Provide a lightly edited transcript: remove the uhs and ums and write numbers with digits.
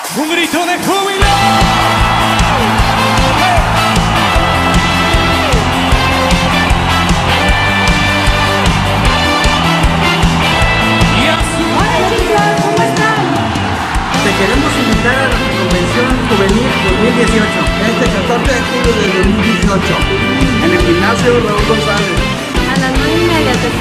Un grito de júbilo. Hola chicos, ¿cómo están? Te queremos invitar a la Convención Juvenil 2018. Este 14 de julio del 2018. En el gimnasio Raúl González. A las 9:30 te